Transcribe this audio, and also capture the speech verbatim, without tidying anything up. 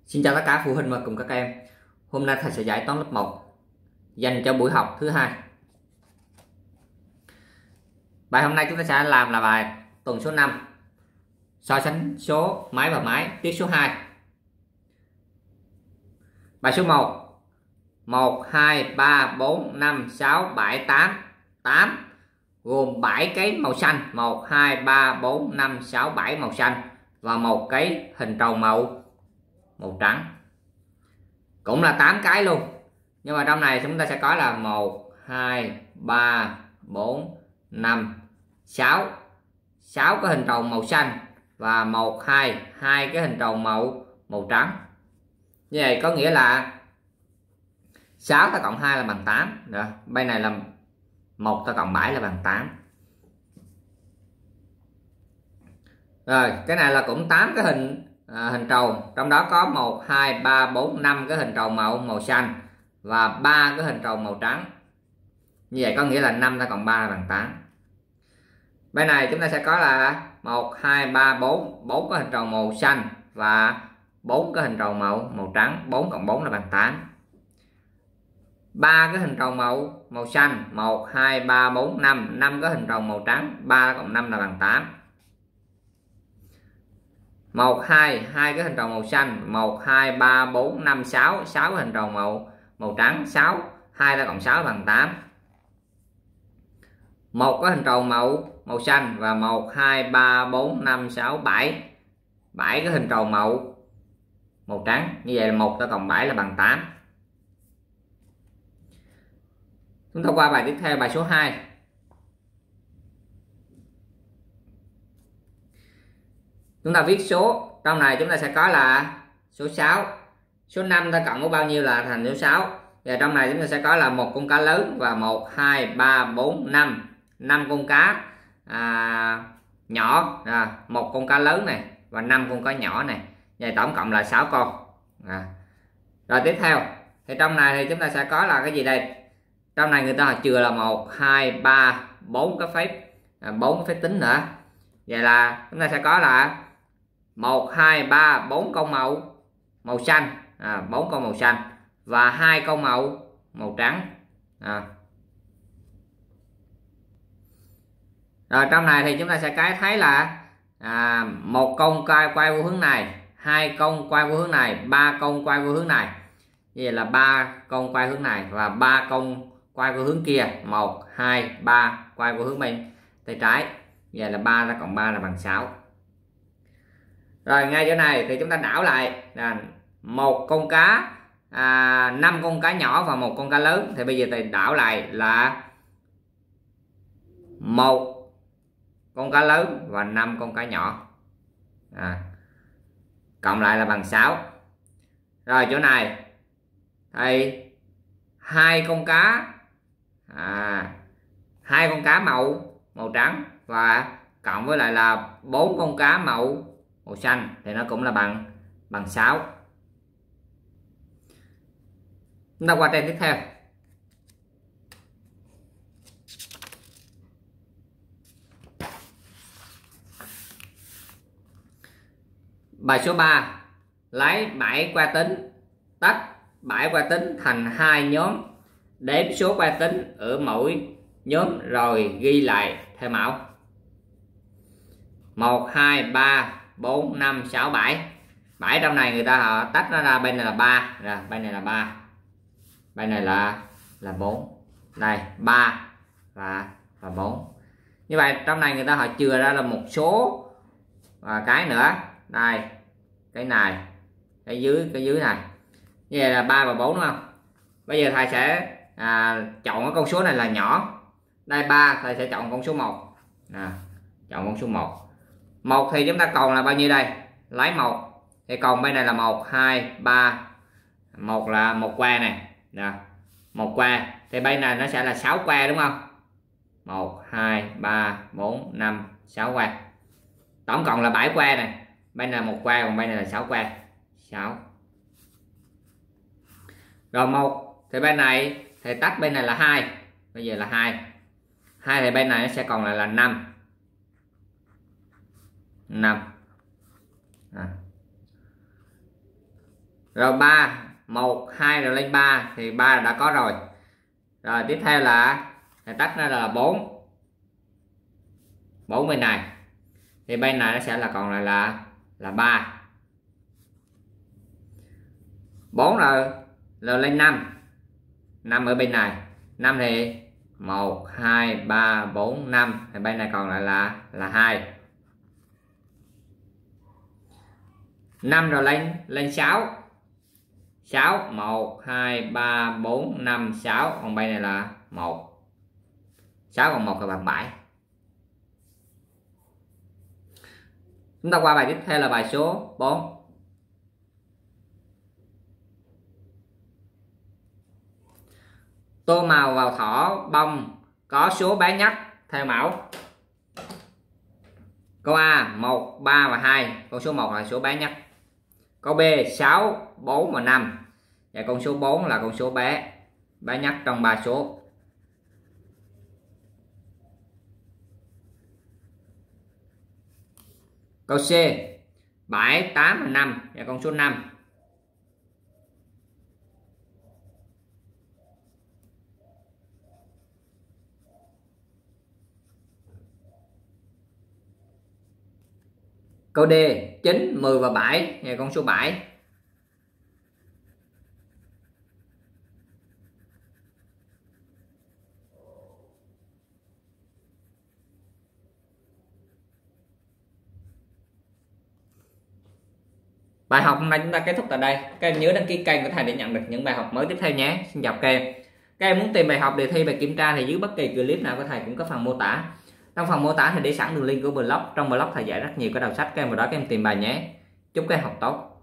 Xin chào tất cả phụ huynh và cùng các em. Hôm nay thầy sẽ giải toán lớp một dành cho buổi học thứ hai. Bài hôm nay chúng ta sẽ làm là bài tuần số năm, so sánh số máy và máy, tiết số hai. Bài số một, một, hai, ba, bốn, năm, sáu, bảy, tám, tám gồm bảy cái màu xanh, một, hai, ba, bốn, năm, sáu, bảy màu xanh và một cái hình tròn màu màu trắng. Cũng là tám cái luôn. Nhưng mà trong này chúng ta sẽ có là một, hai, ba, bốn, năm, sáu. sáu cái hình tròn màu xanh và một, hai, hai cái hình tròn màu màu trắng. Như vậy có nghĩa là sáu ta cộng hai là bằng tám. Rồi, bên này là một ta cộng bảy là bằng tám. Rồi, cái này là cũng tám cái hình à, hình tròn, trong đó có một, hai, ba, bốn, năm cái hình tròn màu màu xanh và ba cái hình tròn màu trắng. Như vậy có nghĩa là năm ta cộng ba là bằng tám. Bên này chúng ta sẽ có là một, hai, ba, bốn, bốn cái hình tròn màu xanh và bốn cái hình tròn màu màu trắng, bốn cộng bốn là bằng tám. ba cái hình tròn màu màu xanh, một, hai, ba, bốn, năm, năm cái hình tròn màu trắng, ba cộng năm là bằng tám. một, hai, hai cái hình tròn màu xanh, một, hai, ba, bốn, năm, sáu, sáu cái hình tròn màu màu trắng, sáu, hai ta cộng sáu bằng tám. Một cái hình tròn màu màu xanh và một, hai, ba, bốn, năm, sáu, bảy, bảy cái hình tròn màu màu trắng. Như vậy là một ta cộng bảy là bằng tám. Chúng ta qua bài tiếp theo, bài số hai. Chúng ta viết số, trong này chúng ta sẽ có là số sáu. Số năm ta cộng có bao nhiêu là thành số sáu. Và trong này chúng ta sẽ có là một con cá lớn và một, hai, ba, bốn, năm, năm con cá à, nhỏ, à, một con cá lớn này và năm con cá nhỏ này. Vậy tổng cộng là sáu con. À. Rồi tiếp theo thì trong này thì chúng ta sẽ có là cái gì đây? Trong này người ta họ chừa là một, hai, ba, bốn cái phép à, bốn cái phép tính nữa. Vậy là chúng ta sẽ có là một, hai, ba, bốn con màu màu xanh, à, bốn con màu xanh và hai con màu màu trắng. À. Rồi trong này thì chúng ta sẽ cái thấy là à, một con quay quay vô hướng này, hai con quay vô hướng này, ba con quay vô hướng này. Như vậy là ba con quay hướng này và ba con quay vô hướng kia, một, hai, ba quay vô hướng bên tay trái. Như vậy là ba ta cộng ba là bằng sáu. Rồi ngay chỗ này thì chúng ta đảo lại là một con cá, à, năm con cá nhỏ và một con cá lớn. Thì bây giờ thì đảo lại là một con cá lớn và năm con cá nhỏ, à, cộng lại là bằng sáu. Rồi chỗ này thì hai con cá, à, hai con cá màu màu trắng và cộng với lại là bốn con cá màu màu xanh thì nó cũng là bằng bằng sáu. Chúng ta qua trang tiếp theo. Bài số ba, lấy bảy que tính, tách bảy que tính thành hai nhóm, đếm số que tính ở mỗi nhóm rồi ghi lại theo mẫu. một, hai, ba, bốn, năm, sáu, bảy. bảy trong này người ta họ tách nó ra, bên này là ba, rồi bên này là ba. Bên này là là bốn. Đây, ba và và bốn. Như vậy trong này người ta họ chừa ra là một số và cái nữa. Đây, cái này, cái dưới cái dưới này. Như vậy là ba và bốn đúng không? Bây giờ thầy sẽ à, chọn cái con số này là nhỏ. Đây ba, thầy sẽ chọn con số một. À, chọn con số một. một thì chúng ta còn là bao nhiêu đây? Lấy một. Thì còn bên này là một, hai, ba. một là một que này. Nè, một que. Thì bên này nó sẽ là sáu que đúng không? một, hai, ba, bốn, năm, sáu que. Tổng cộng là bảy que này. Bên này là một que, còn bên này là sáu que. sáu. Rồi một thì bên này thì tách bên này là hai. Bây giờ là hai. hai thì bên này nó sẽ còn lại là năm. năm. À. Rồi ba, một, hai rồi lên ba thì ba đã có rồi. Rồi tiếp theo là tách nó là bốn. bốn bên này. Thì bên này nó sẽ là còn lại là là ba. bốn rồi, rồi lên năm. năm ở bên này. năm thì một, hai, ba, bốn, năm thì bên này còn lại là là hai. năm rồi lên lên sáu. sáu, một, hai, ba, bốn, năm, sáu, còn bên này là một. sáu còn một là bằng bảy. Chúng ta qua bài tiếp theo là bài số bốn. Tô màu vào thỏ bông có số bé nhất theo mẫu. Câu A một, ba và hai, con số một là số bé nhất. Câu B sáu, bốn và năm. Và con số bốn là con số bé bé nhất trong ba số. Câu C bảy, tám và năm và con số năm. Câu D chín, mười và bảy và con số bảy. Bài học hôm nay chúng ta kết thúc tại đây. Các em nhớ đăng ký kênh của thầy để nhận được những bài học mới tiếp theo nhé. Xin chào các em. Các em muốn tìm bài học đề thi và kiểm tra thì dưới bất kỳ clip nào của thầy cũng có phần mô tả. Trong phần mô tả thì để sẵn đường link của blog. Trong blog thầy dạy rất nhiều cái đầu sách, các em vào đó các em tìm bài nhé. Chúc các em học tốt.